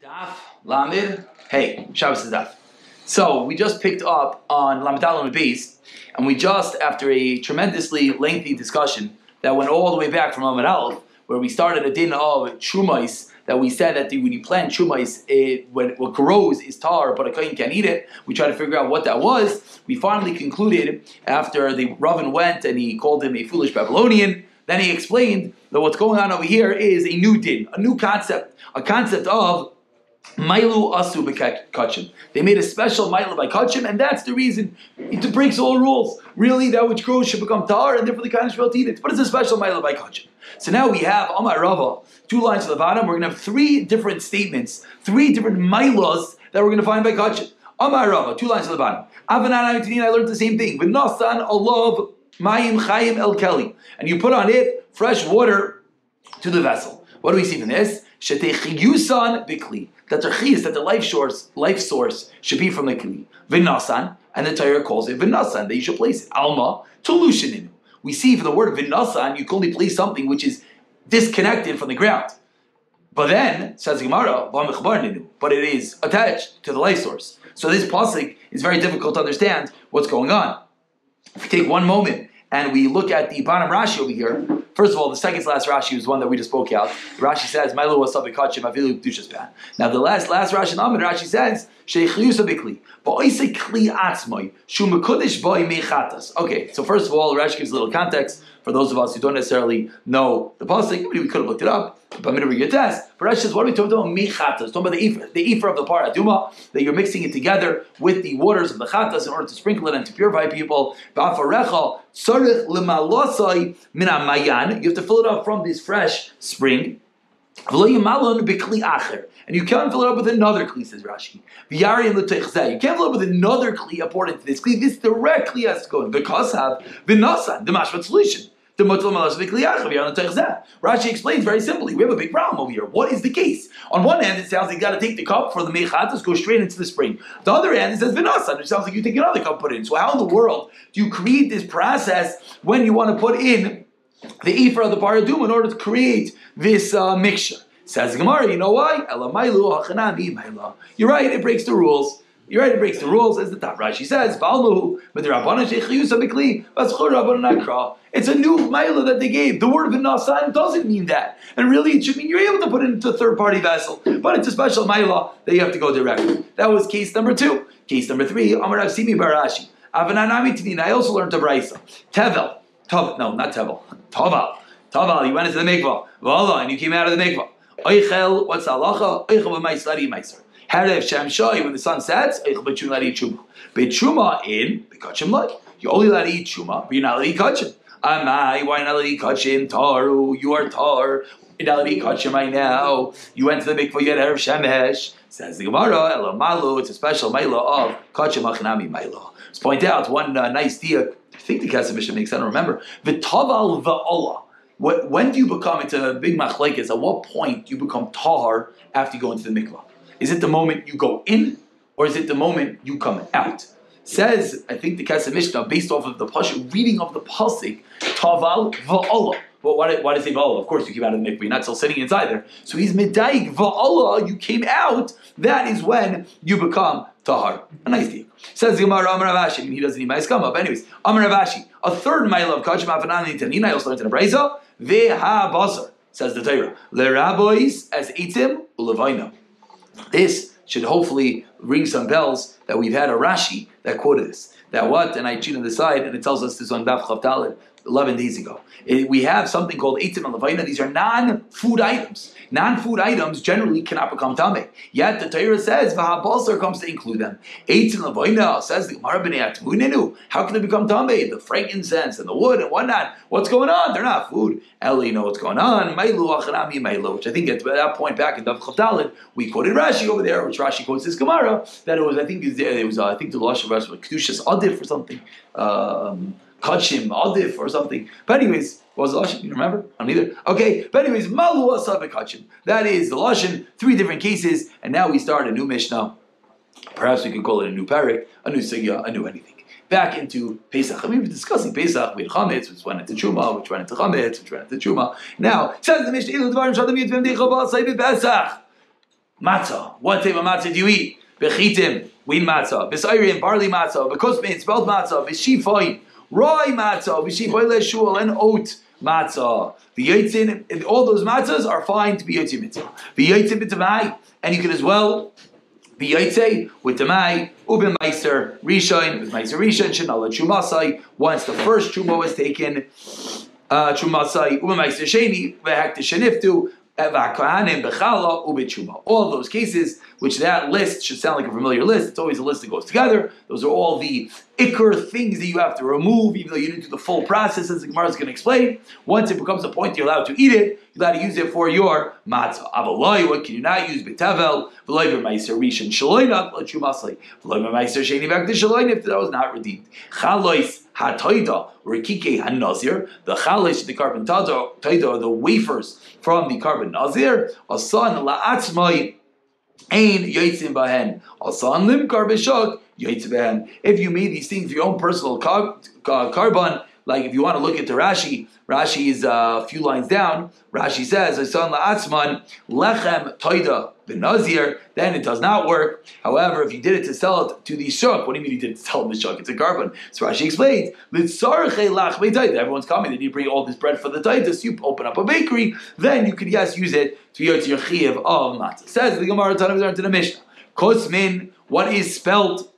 Daf, Lamed, hey, Shabbos is Daf. So, we just picked up on Lamed Aleph Beis, and we just, after a tremendously lengthy discussion that went all the way back from Lamed Aleph, where we started a din of Trumais, that we said that when you plant Trumais, what grows is tar, but a kohen can't eat it. We tried to figure out what that was. We finally concluded, after the Raven went and he called him a foolish Babylonian, then he explained that what's going on over here is a new din, a new concept, a concept of Mailu asu b'kachim. They made a special mailu by kachim, and that's the reason it breaks all rules. Really, that which grows should become tar, and therefore the kohen should eat it. But it's a special mailu by kachim. So now we have Amar Rava, 2 lines to the bottom. We're going to have 3 different statements, 3 different mailas that we're going to find by kachim. Amar Rava, 2 lines to the bottom. Avanan Amitanin, I learned the same thing. V'nasan alav mayim chayim el keli, and you put on it fresh water to the vessel. What do we see from this? Shetechiyusan bikli. That the chiyus, that the life source should be from the kli. V'nasan, and the Torah calls it v'nasan, that you should place it. Alma, tulushininu. We see from the word v'nasan, you can only place something which is disconnected from the ground. But then, says Gemara, but it is attached to the life source. So this pasuk is very difficult to understand what's going on. If we take one moment and we look at the bottom Rashi over here, first of all, the second to last Rashi was one that we just spoke out. Rashi says, "Mailu wasabi kachim avilu kedushas pan." Now the last Rashi in Amid, Rashi says, "Sheichliusa bikli, ba'oisei kli atzmai shu mekudesh boi mechatas." Okay, so first of all, Rashi gives a little context for those of us who don't necessarily know the pasuk. Maybe we could have looked it up, but I'm going to read your test. But Rashi says, "What are we talking about? Mechatas, talking about the ephah of the paraduma, that you're mixing it together with the waters of the chatas in order to sprinkle it and to purify people." Ba'afarecha tzarich lemalosai min hamayan. You have to fill it up from this fresh spring. And you can't fill it up with another kli, says Rashi. You can't fill it up with another kli according to this kli. This directly has to go in. Because have v'nasan, the mashvat solution. Rashi explains very simply, we have a big problem over here. What is the case? On one hand, it sounds like you got to take the cup for the mechatas, go straight into the spring. The other hand, it says v'nasan, which sounds like you take another cup, put it in. So how in the world do you create this process when you want to put in the ephah of the paradum in order to create this mixture? Says Gemara, you know why? You're right, it breaks the rules. You're right, it breaks the rules, as the top Rashi says. It's a new mailah that they gave. The word v'nasan doesn't mean that. And really, it should mean you're able to put it into a third-party vessel. But it's a special mailah that you have to go directly. That was case number 2. Case number 3, Amar Rav Simi bar Rashi. I also learned a brisa. Tevel. Not Tevel. Taval, you went into the mikvah. Voila, and you came out of the mikvah. Oichel, what's the halacha? Oichel b'maislari maiser. Harev shamshoy, when the sun sets, oichel b'tshum lari chuma. B'tshuma in, b'kachim like. You only let eat chuma, but you're not allowed to eat kachim. Amai, why not allowed to eat kachim? Taru, you are tar. You're not allowed to eat kachim right now. You went to the mikvah, you had Harev shemesh. Says the Gemara, Elo malu, it's a special mailah of kachim achanami mailah. Let's point out one nice diak. I think the Kesef Mishnah makes, I don't remember. V'taval v'olah. When do you become, it's a big machlekes, at what point do you become tahar after you go into the mikvah? Is it the moment you go in, or is it the moment you come out? Says, I think the Kesef Mishnah, based off of the pasuk, reading of the pasuk, taval va'olah. Well, why does he say va'olah? Of course you came out of the mikvah, you're not still sitting inside there. So he's medayik va'olah, you came out, that is when you become tahar. A nice deal. Says Gemara, Amar Rav Ashi, he doesn't need my skama, but anyways, Amar Rav Ashi, a third mile of kachim afanani tanina, I also learned in a brayza, veha basar, says the Torah, lerabois as itim ulevayna. This should hopefully ring some bells that we've had a Rashi that quoted this. That what? And I cheat on the side, and it tells us this on Daf Chav Daled 11 days ago. We have something called Eitzim and Levayna. These are non-food items. Non-food items generally cannot become tameh. Yet the Torah says V'habasar comes to include them. Eitzim and Levayna says the Gemara b'nei atmunenu. How can they become tameh? The frankincense and the wood and whatnot. What's going on? They're not food. Eli, you know what's going on. Mailu achanami mailu. Which I think at that point back in Daf Chav Daled we quoted Rashi over there, which Rashi quotes this Gemara that it was I think the Lashon Rashi was Kedushas Adif or something. Kachim, Adif or something. But anyways, what was the Lashon? You remember? I don't either. Okay, but anyways, Malu Asavik Kachim. That is the Lashon, 3 different cases, and now we start a new Mishnah. Perhaps we could call it a new parak, a new Sigya, a new anything. Back into Pesach. I mean, we've been discussing Pesach. We had Chametz, which went into Truma, which went into Chametz, which went into Truma. Now, says the Mishnah, matzah. What type of matzah do you eat? Bechitim, wheat matzah. Besayrim, barley matzah. Bekusmin, spelt matzah. Beshifoin, rye matzah. Beshifoin leshul, and oat matzah. The yotzin, all those matzahs are fine to be yotzin mitzvah. The yotzin b'tamai, and you can as well be yotzei with tamai, uben meiser rishon, with meiser rishon, shenala chumasai. Once the first chuma was taken, chumasai, uben meiser sheni, vehekta sheniftu. All of those cases, which that list should sound like a familiar list, it's always a list that goes together. Those are all the ikr things that you have to remove, even though you didn't do the full process, as the Gemara is going to explain. Once it becomes a point you're allowed to eat it, you're allowed to use it for your matzah. Avaloi, what can you not use? Betavel, v'loi b'maiser rishon shaloinat, l'chumasai, v'loi b'maiser sheni back to shaloin, if that was not redeemed. Chalois, ha'toida, rikike ha'nazir, the chalois, the carbon toida, are the wafers from the carbon nazir, asan la'atzmai, ein yotzim bahen, asan limkar b'shok, yotzim bahen. If you made these things for your own personal carbon, like if you want to look at the Rashi is a few lines down. Rashi says, asan la'atzman, lechem toida b'nazir, then it does not work. However, if you did it to sell it to the shuk, what do you mean you did it to sell it to the shuk? It's a carbon. So Rashi explains, everyone's coming, then you bring all this bread for the taitas, you open up a bakery, then you could, yes, use it to your chiyav of matzah. Says the Gemara Tanav to the Mishnah, kosmin, what is spelt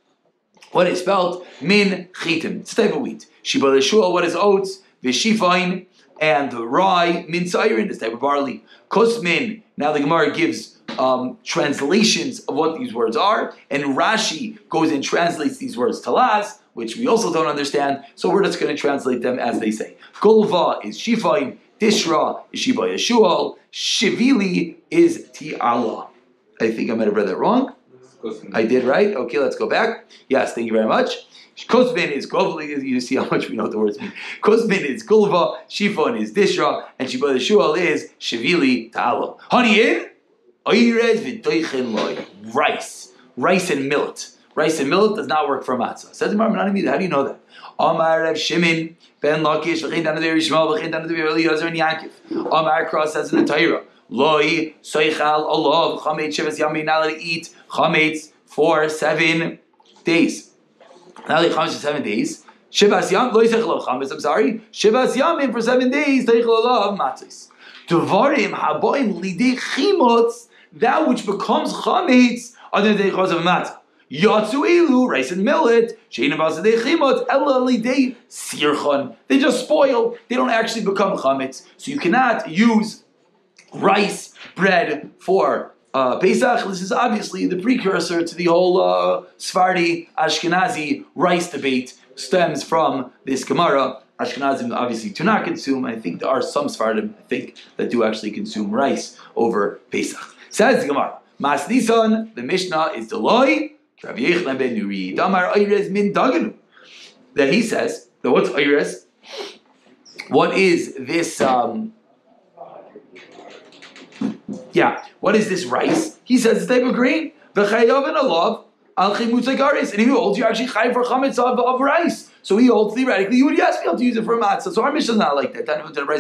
min chitim, it's a type of wheat. Shiba l'shua, what is oats? Vishifain, and the rye, min sayrin, this type of barley. Kosmin, now the Gemara gives translations of what these words are, and Rashi goes and translates these words talas, which we also don't understand, so we're just going to translate them as they say. Golva is shifain, dishra is shiba yeshual, shivili is ti'ala. I think I might have read that wrong. I did, right? Okay, let's go back. Yes, thank you very much. Kozmin is govli. You see how much we know what the words mean. Kozmin is gulva, shifon is dishra, and shiba yeshual is shivili ta'ala. Honey in rice and millet. Rice and millet does not work for matzah. Says the Gemara, how do you know that? Amar Rav Shimon ben Lakish v'chein danu de Rishma v'chein danu de Eliezer and Yaakov. Amar Cross says in the Torah, Loi soichal olav chametz shivas yamin, not allowed to eat chametz for 7 days. Not allowed to eat chametz for 7 days. Shivas yam loi soichal chametz. I'm sorry. Shivas yamin for 7 days. Soichal olav matzos. Devarim haboim lidei chimotz. That which becomes chametz are the deichos of matzah. Yatsu elu, rice and millet, shein abasadei chimot, ela lidei sirchon. They just spoil. They don't actually become chametz. So you cannot use rice bread for Pesach. This is obviously the precursor to the whole Sephardi Ashkenazi rice debate. Stems from this Gemara. Ashkenazim obviously do not consume. I think there are some Sephardim, that do actually consume rice over Pesach. Says the Gemara, Mas Nisan, the Mishnah is Deloi, Rabbi Yechlan ben Nuri, Damar Ayres min Daganu. That he says, what's Ayres? What is this, what is this rice? He says it's type of grain. V'chayav and alav, al chimutz agaris. And he holds you actually chayav for chametz of rice. So he holds theoretically, you would be able to use it for matzah. So our Mishnah is not like that.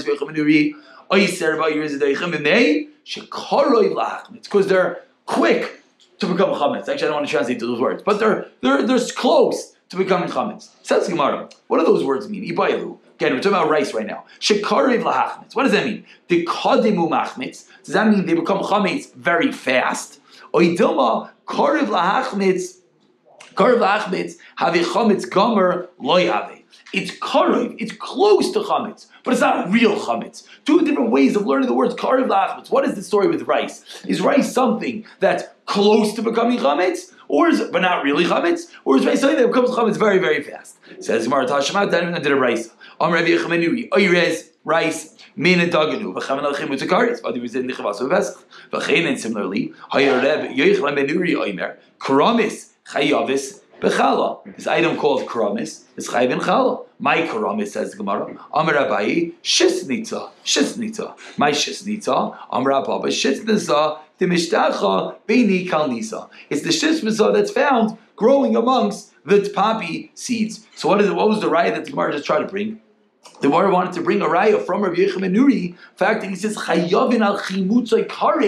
Because they're quick to become chametz. Actually, I don't want to translate those words, but they're close to becoming chametz. Says the Gemara, what do those words mean? Ibayilu. Again, we're talking about rice right now. Shekarev lahachmetz. What does that mean? The kadimu machmetz. Does that mean they become chametz very fast? Oidilma karev lahachmetz. Karev lahachmetz have a chametz gomer loy have. It's karev. It's close to chametz, but it's not real chametz. Two different ways of learning the words karev lahachmetz. What is the story with rice? Is rice something that's close to becoming chametz, but not really chametz, or is rice something that becomes chametz very, very fast? Says Gemara Tashmat, then did a rice. Rabbi Yechamenuri, Oyres, rice, Mina Daganu, Vachaman al Chimut Zakaris, but he was in the Chavas of Vesach. Vachanan, similarly, Hayareb, Yechamenuri, Oimer, Karamis, Chayavis, Bechala. This item called Karamis is Chayav and Chala. My Karamis, says the Gemara, Amar Abayi, Shisnitza, my Shisnitza, Amar Abba, Shisnitza, the Mishtacha, Beini Kalnisa. It's the Shisnitza that's found growing amongst the poppy seeds. So what was the raya that the Gemara just tried to bring? The Gemara wanted to bring a raya from Rabbi Yechamenuri. In fact, that he says Chayavin al chimutzay kares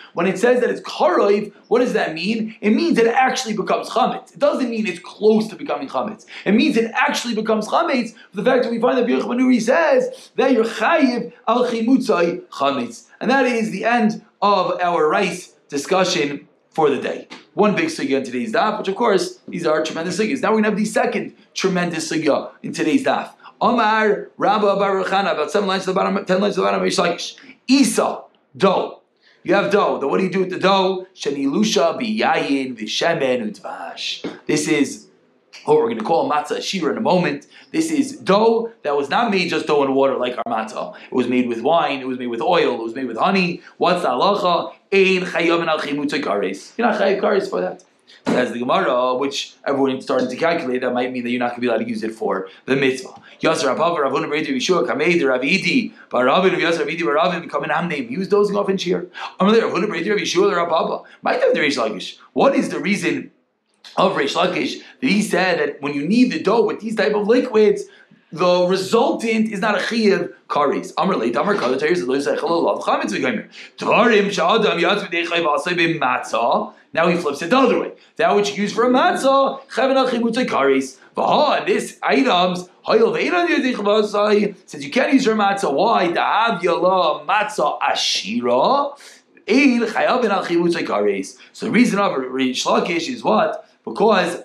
when it says that it's karoiv, what does that mean? It means that it actually becomes chametz. It doesn't mean it's close to becoming chametz. It means it actually becomes chametz. The fact that we find that Birch Manuri says that you're chayiv al chimutzai chametz, and that is the end of our rice discussion for the day. One big sugya in today's daf, which of course these are tremendous sugyas. Now we're going to have the second tremendous sugya in today's daf. Omar Rabba Baruch Chana, about 7 lines to the bottom, 10 lines to the bottom. Reish Lakish. Isa, dough. You have dough. What do you do with the dough? Shenilusha biyayin v'shemen udvash. This is what we're going to call matzah ashira in a moment. This is dough that was not made just dough and water like our matzah. It was made with wine. It was made with oil. It was made with honey. What's the halacha? Ein chayavin al chimutay kares. You're not chayav kares for that. Says the Gemara, which everyone started to calculate, that might mean that you're not going to be allowed to use it for the mitzvah. Yasser Abav, Ravuna Bereid, Yeshua, Kameid, Ravidi, Baravin, Yasser Ravidi, Baravin, become an name. He was dozing off in cheer. Amalei, Ravuna Bereid, Yeshua, Rababa. Might have the Reish Lakish. What is the reason of Reish Lakish that he said that when you knead the dough with these type of liquids, the resultant is not a chiyuv kares? Amar leit, Amar kala tayers, lo yisay chalal chametz v'gomer. Tvarim sha'adam yatz v'deichai v'asay b'matzah. Now he flips it the other way. That which you use for a matzah, chaven al chimutzay kares. V'ha, this items, hayil v'einan yadich v'asay, since you can't use your matzah, why? Da'av yala matzah ashira, ein chayav al chimutzay kares. So the reason of Reish Lakish is what? Because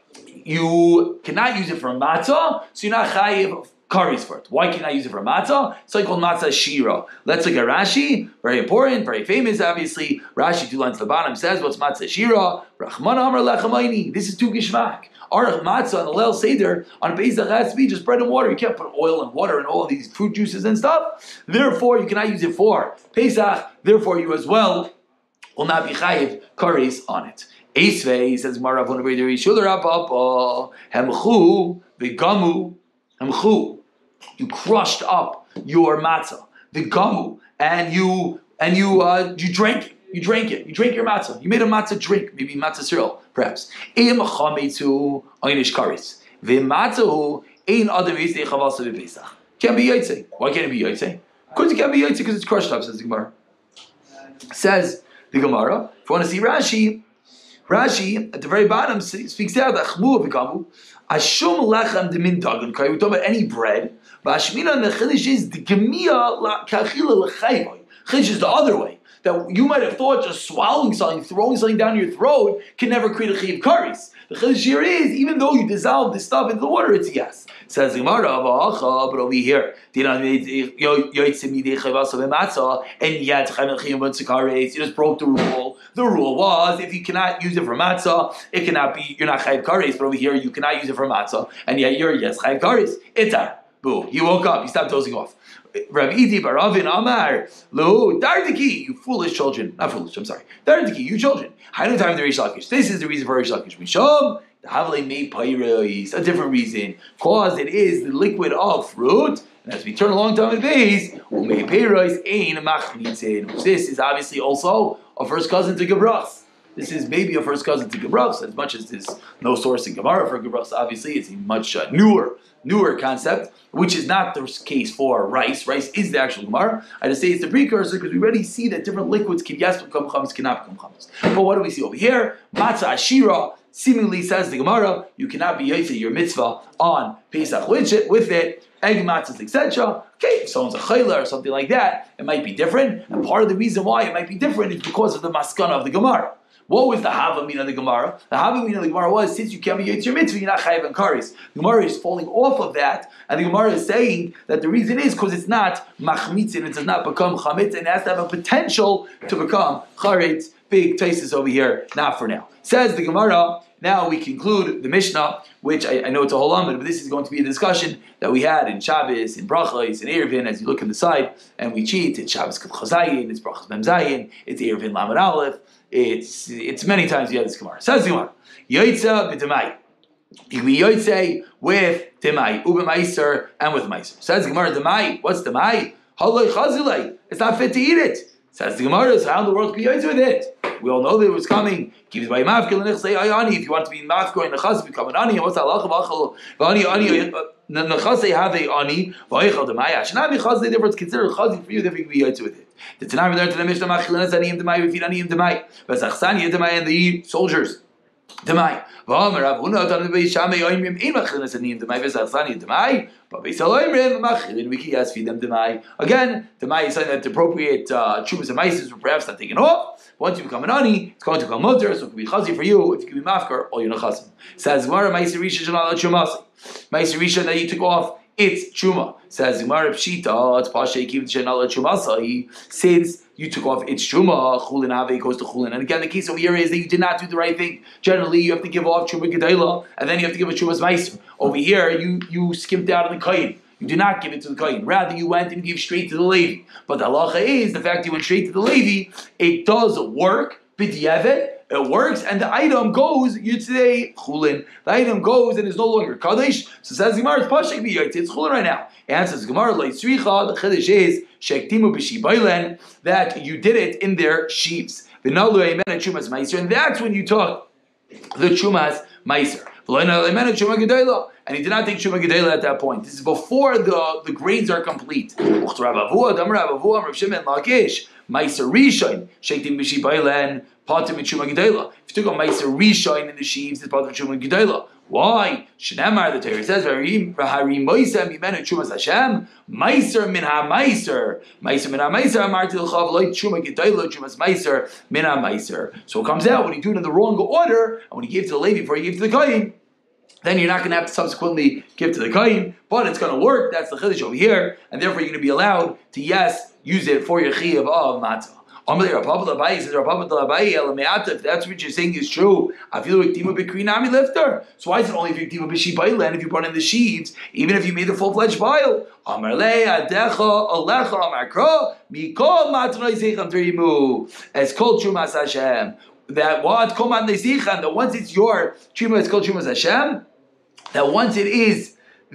you cannot use it for matzah, so you're not chayiv kares for it. Why can't I use it for matzah? It's like called matzah shira. Let's look at Rashi. Very important, very famous, obviously. Rashi, 2 lines to the bottom, says, what's matzah shira? Rachman amar lechamayni. This is tu gishmak. Our matzah and the Leil Seder on Pesach has to be just bread and water. You can't put oil and water and all of these fruit juices and stuff. Therefore, you cannot use it for Pesach. Therefore, you as well will not be chayiv kares on it. Esvei says Maravon B'Rei Shulder Abba Hemchu V'Gamu Hemchu. You crushed up your matzah, V'Gamu, and you drank it. You drank it. You drank your matzah. You made a matzah drink, maybe matzah cereal, perhaps. Im chametzu einish kares. V'matzahu ein adam yisei chavasa v'pesach. Can't be yaitze. Why can't it be yaitze? Of course it can't be yaitze because it's crushed up. Says the Gemara. Says the Gemara. If you want to see Rashi at the very bottom speaks out that chmu v'kamu ashum lechem demin dagan. Okay, we're talking about any bread. But ashmina the chiddush is the gemia kachila lechayvay. Chiddush is the other way. That you might have thought just swallowing something, throwing something down your throat can never create a chiyuv kares. The chiddush here is, even though you dissolve this stuff into the water, it's a yes. Says the Gemara, but over here, and yet you just broke the rule. The rule was, if you cannot use it for matzah, it cannot be, you're not chayiv kares. But over here, you cannot use it for matzah, and yet you're yes chayiv kares. Itar, boo. He woke up. He stopped dozing off. Rabbi Idi Baravin Amar Lo Dardiki, you foolish children. Not foolish, I'm sorry. Dardiki, you children. Hainu time the Reish Lakish. This is the reason for Reish Lakish. Mishom, the Havle made Pairos. A different reason. Cause it is the liquid of fruit. And as we turn a long time in base, Umei Pairos Ein Machnitzin. This is obviously also a first cousin to Gebrachs. This is maybe a first cousin to Gebrachs, as much as there's no source in Gemara for Gebrachs. Obviously, it's a much newer concept, which is not the case for rice. Rice is the actual Gemara. I just say it's the precursor because we already see that different liquids can yes become chametz, cannot become chametz. But what do we see over here? Matzah ashira seemingly says the Gemara, you cannot be yaitze your mitzvah on Pesach with it, egg matzahs, etc. Okay, if someone's a chayla or something like that, it might be different. And part of the reason why it might be different is because of the maskana of the Gemara. What was the Havamina of the Gemara? The Havamina of the Gemara was, since you can't be Yitzir Mitzvah, you're not Chayav and Karis. The Gemara is falling off of that, and the Gemara is saying that the reason is because it's not Machmitzin, it does not become Chametz, and it has to have a potential to become Charetz. Big Taisis over here, not for now. Says the Gemara, now we conclude the Mishnah, which I know it's a whole amid, but this is going to be a discussion that we had in Shabbos, in Brachos, in Erevin, as you look on the side, and we cheat, it's Shabbos Kuf Chazayin, it's Brachos Mem Zayin, it's Erevin Lamed Aleph, it's many times you have this Gemara. Says the Gemara, Yoitza b'Demai. You can be Yoitze with Demai, Ube Meiser, and with Meiser. Says the Gemara, Demai, what's Demai? Haloi Chazilei, it's not fit to eat it. Says the Gemara, so how in the world can you Yoitze with it? We all know that it was coming. If you want to be mafkil in nechas, become an ani. And what's that? Lachal ani nechasei have a ani v'aychal demaya. Should not be chazei. Therefore, it's considered chazei for you. Therefore, you can be yaitz with it. The Tanakh learned to the Mishnah Machilinas Aniyim Demai, we feed Aniyim Demai, V'Zachsani Demai, and the soldiers Demai. V'Omer Rav Huna Tan the Beis Shammai Oimrim Ein Machilinas Aniyim Demai, V'Zachsani Demai, but Beis Oimrim Machilin we can yes feed them Demai. Again, Demai is something that the appropriate chuvas and maises were perhaps not taken off. Once you become an ani, it's going to become mutter, so it can be chazi for you. If you can be mafkar, all you're nachasim. Says Gemara, Ma'aser Rishon shenal chumasi. Ma'aser Rishon that you took off, it's chuma. Says Gemara, Pshita, it's pasha yikiv shenal chumasi. Since you took off its chuma, chulin ave goes to chulin. And again, the case over here is that you did not do the right thing. Generally, you have to give off chuma gedayla, and then you have to give a chuma's ma'aser. Over here, you skimped out on the kain. You did not give it to the Kohen. Rather, you went and gave straight to the Levi. But the halacha is, the fact you went straight to the Levi, it does work, b'di'evet, it works, and the item goes, Yitzei chulin, the item goes and is no longer Kaddish. So says Gemara, it's Pashik b'yotzi, it's chulin right now. Answers Gemara, Leitzricha, the Chiddush is, Shektimu b'shibailen, that you did it in their sheaves. V'nalu eimen chumas meiser, and that's when you took the chumas meiser. And he did not take Shuma Gedela at that point. This is before the grains are complete. Meiser Rishon, Shektim Bishi Bailen, Patim and Shuma Gedela. If you took a Meiser Rishon in the sheaves, it's Patim Shuma Gedela. Why? Shnemar, the Torah says, Meiser min ha-meiser. Meiser min ha-meiser, Amarti l'chav, loy Shuma Gedela, Shumas Meiser min ha-meiser. So it comes out when you do it in the wrong order, and when you give to the Levi before you give to the Kohen, then you're not going to have to subsequently give to the Kohen, but it's going to work. That's the Chiddush over here, and therefore you're going to be allowed to, yes, use it for your Chiyav of Matzah. If that's what you're saying is true, I feel like Tima Bikrinami lifter. So why is it only if you Tima Bishi Bailan if you brought in the sheaves, even if you made the full-fledged vial? It's called Chumas Hashem. That what Koman Nezichan, that once it's your Truma, it's called Chumas Hashem. That once it is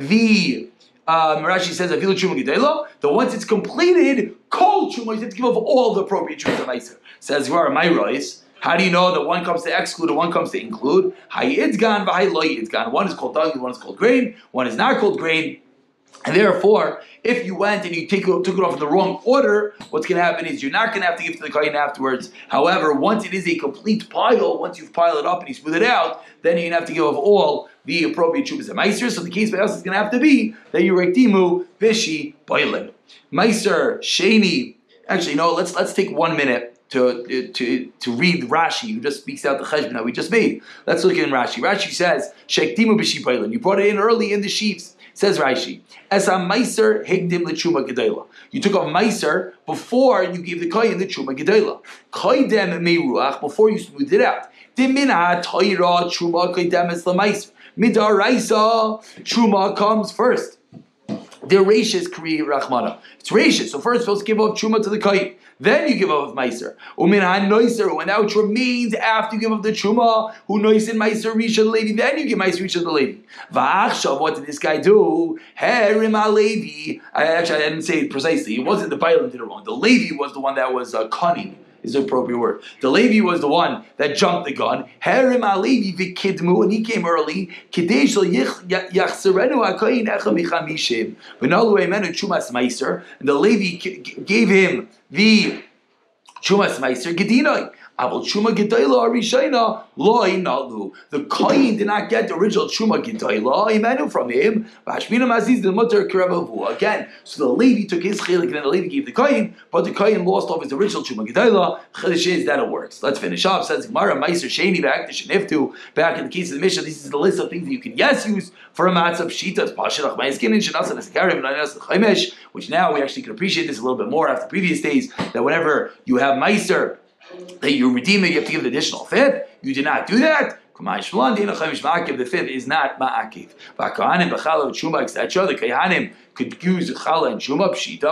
the Rashi says Afilu Truma Gedela, that once it's completed, Kol Truma, you have to give up all the appropriate Truma of Meiser. Says Gemara, my Rois. How do you know that one comes to exclude and one comes to include? Hay Idzgan, V'hay Lo Idzgan. One is called dung, one is called grain, one is not called grain. And therefore, if you went and you took it off in the wrong order, what's going to happen is you're not going to have to give to the Kohen afterwards. However, once it is a complete pile, once you've piled it up and you smooth it out, then you're going to have to give off all the appropriate Shubas and Meiser. So the case by us is going to have to be that you rektimu Bishi Boilen. Meiser, Sheni. Actually, no, let's take 1 minute to read Rashi, who just speaks out the cheshbon that we just made. Let's look in Rashi. Rashi says, Shektimu Bishi Boilen. You brought it in early in the sheaves. Says Rashi, as a meiser higdim l'chuma gedela. You took a meiser before you gave the kohen the chuma gedela. Koydem meiruach, before you smoothed it out. Dimina toira chuma koydem es l'meiser. Midaraisa chuma comes first. The rashis kri rachmana. It's rashis. So first, supposed to give off chuma to the kohen. Then you give off meiser. Umin ha-noiser, and now which remains after you give off the chuma, who noisin meiser risha levi. Then you give meiser risha the levi. Va'achshav, what did this guy do? Herim ha-levi. Actually, I didn't say it precisely. It wasn't the Bailam did it wrong. The Levi was the one that was cunning. Is the appropriate word. The Levi was the one that jumped the gun. Herim ha-levi v'kidmu, and he came early. Kidei shel yachzerenu ha-koyin echa michamishim. V'nalu emenu chumas meiser, and the Levi gave him the chumas meiser gedinoi. Aval chuma gedayla arishayna loy nalu. The kohen did not get the original chuma gedayla imenu from him. Vashmina maziz the mutter keravu again. So the Levi took his chilik and then the Levi gave the kohen, but the kohen lost off his original chuma gedayla. Chiddush is that it works. Let's finish up. Says Gemara meiser sheni back to sheniftu. Back in the case of the Mishnah, this is the list of things that you can use for a matzah pshita. Pashilach ma'iskin and shenasa nesakarim and anas chaimesh. Which now we actually can appreciate this a little bit more after previous days. That whenever you have meiser that you redeem it, you have to give the additional fifth. You did not do that. The fifth is not ma'akiv. The Kohanim could use challah and shuma pshita.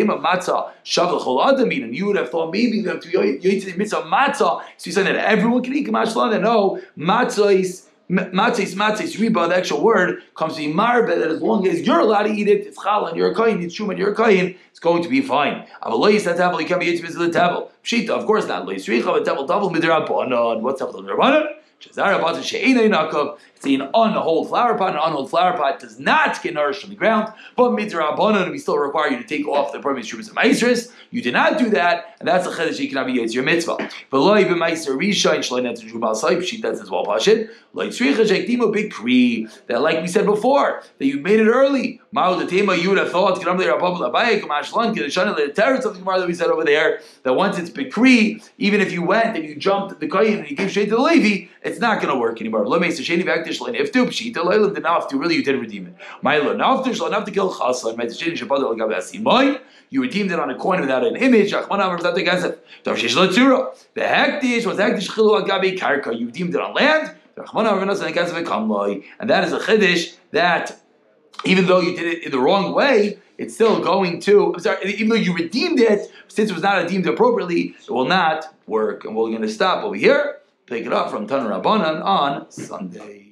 And you would have thought maybe you have to be mitzvah matzah. So you said that everyone can eat. No, matzah is riba. The actual word comes to be marbe, that as long as you're allowed to eat it, it's challah and you're a kohen, it's shuma and you're a kohen, it's going to be fine. Pshita, of course not. What's up with the Rabbanon? It's an unhold flower pot. An unhold flower pot does not get nourished from the ground. But mitzvah we still require you to take off the permit shumas and maestris. You did not do that, and that's a chedesh you cannot be yetz your mitzvah. But lo even meister risha and shloin etzim shubal saip sheet that's as well pashit. Lo yitzricha shektimu bikri that like we said before that you made it early. Ma'u the tema you would have thought get the rabbav labayik kamashlan get shana the terrors of the gemara that we said over there that once it's bikri even if you went and you jumped the kohen and you gave straight to the levi it's not going to work anymore. Lo meister sheni v'aktish shloin iftu pshita loylam did not really you did redeem it. Ma'ilo naftish lo nafti kill chaslan meister sheni shabad al gav asimoi. You redeemed it on a coin without an image. The hektish was hektish chilu agabi karka. You redeemed it on land. And that is a chiddush that even though you did it in the wrong way, it's still going to. I'm sorry, even though you redeemed it, since it was not redeemed appropriately, it will not work. And we're going to stop over here. Pick it up from Tanur Rabbanan on Sunday.